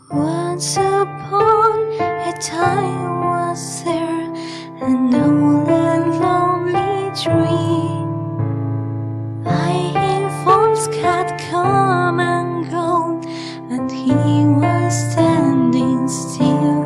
Once upon a time was there an old and lonely tree. Lying forms had come and gone, and he was standing still.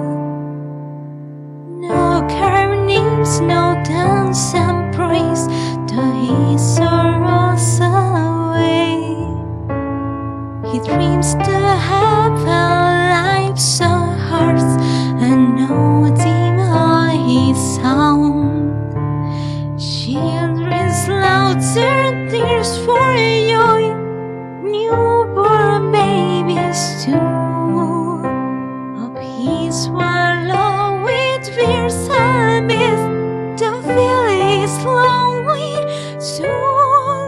No carved names, no dance and praise, though he sorrows away. He dreams to have a life so hard, and no dim all his sound. Children's laughter, tears for joy, newborn babies too. Of his swallow with fears and myth, to fill his lonely soul.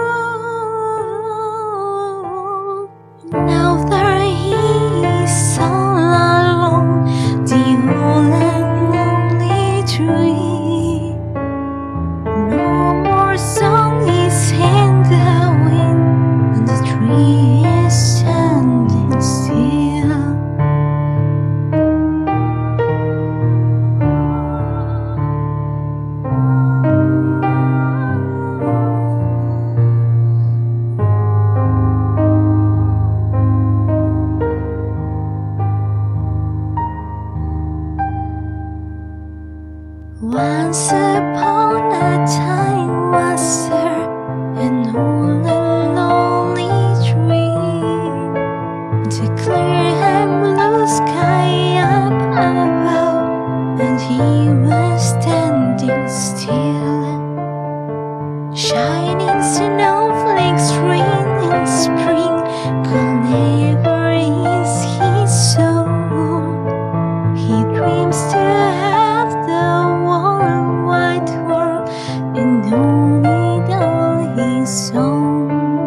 Now that he is all alone, the old and lonely tree. No more song is in the wind, and the tree is standing still. Once upon a time was there an old and lonely tree. The clear and blue sky up above, and he was standing still. Shining snowflakes rain in spring, cold never is his soul. He dreams to have the warm white world, and only all his own.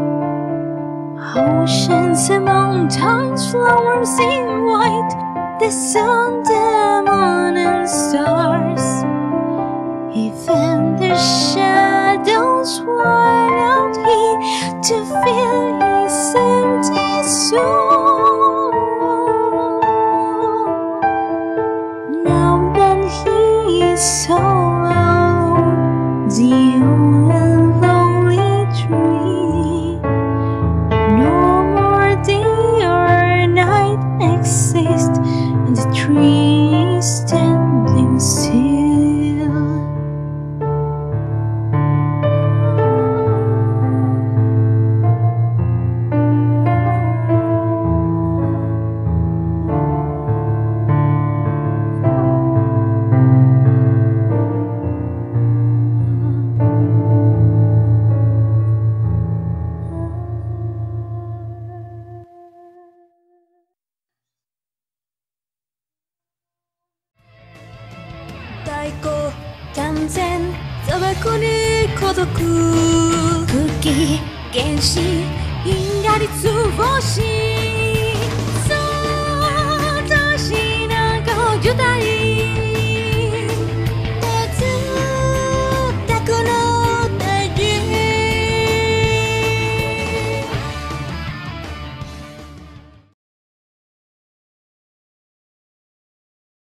Oceans and mountains, flowers in white, the sun, the moon and stars. Even the shadows swallowed he to fill his empty soul. Now that he is so alone, the old and lonely tree. No more day or night exists, and the tree is standing still. 太鼓完全砂漠に孤独空気原子因果律法師